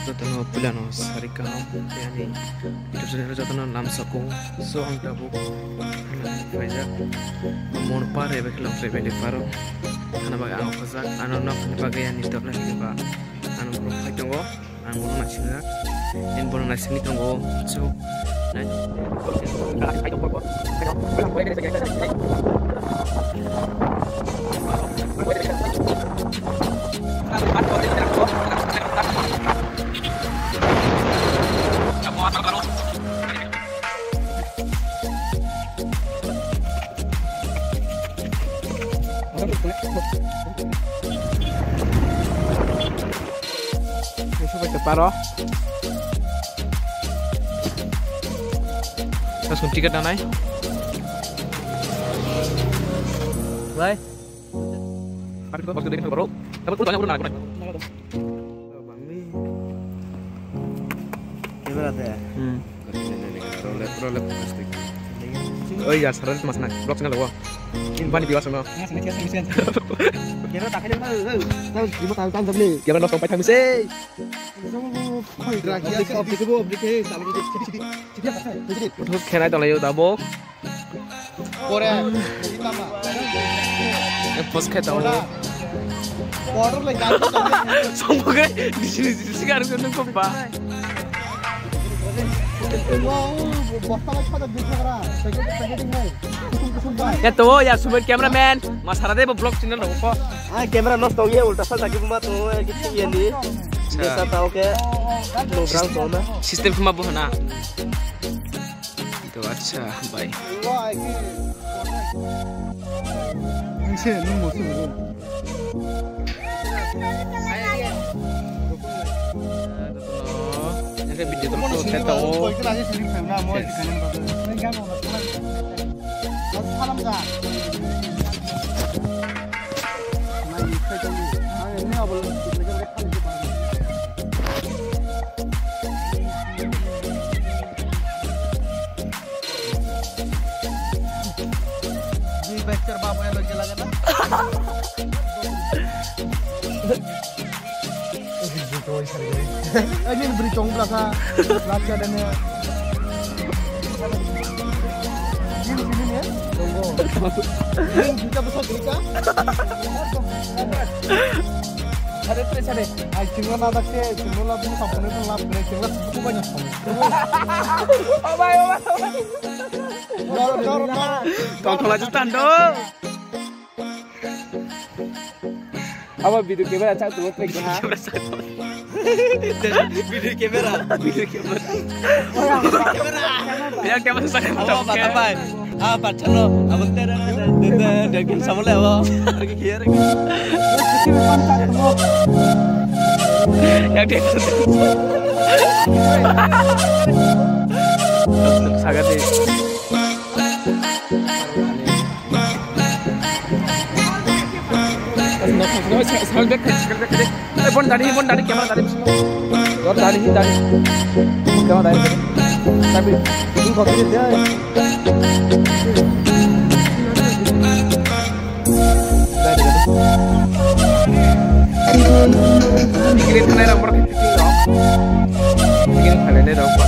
Jotono pulano sarika yani itu sudah jotono nam sako so ang tabu faida mon pare beklam tre bele paro ana baga ang khazak ano na baga yani to na ba ano ko faitong ang mo na singa en bono na sini tongo so na ay to ko Paro. Terus kunci ke danai. Bye. Pakai kau dengan baru. Tapi kau banyak urunan aku. Bangli. Gimana teh? Rolet plastik. Oh iya, sekarang mas nak. Blok sengal gua. Ini ban biasa no. Kira tak ada tahu cuma tahu beli. Kira nak sampai kami sih. Terus kena itu layu tabok. Korea. Pos kita tahu. Order lagi. Semoga di sini sekarang kan kempa. Ya tuh ya super cameraman masalah deh vlog channel dong kok kamera nol tau ya ulta saja cuma tuh gitu ya nih biasa tahu kayak program tuh na sistem cuma buhana itu aja bye ini video terus saya tahu Backer bapak yang lagi lagi ini beri cong berasa laca dan ya ini ya tunggu ini juga besar juga ada terus ada cingol ada sih cingol ada pun sampai itu lap beres cingol cukup banyak oh bye tonton aja tando apa video kamera cak tuh trik ha video kamera ya kamera sangat apa apa channel abang dan sama lewo lagi kira yang dia sangat sih bon dari kamera dari semua dari kamera dari tapi ini kok dia bikin kamera nomor bikin kalender nomor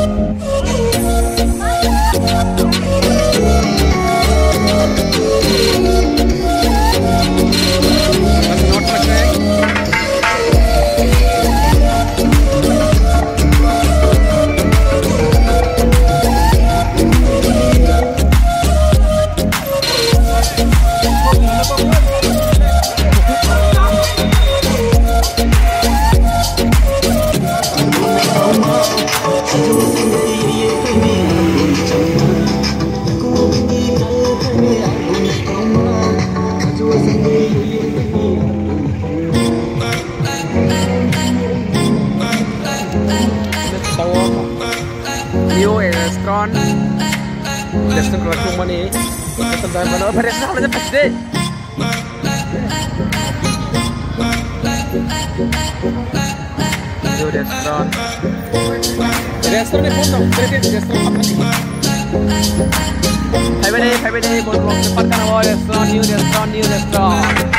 Restoran kelakung mana ni? Tentang mana? Apa restoran aja pasti. Itu restoran. Restoran ni pun dong. Restoran apa ni? Hai bade, buat vlog cepat kan awal restoran new restoran.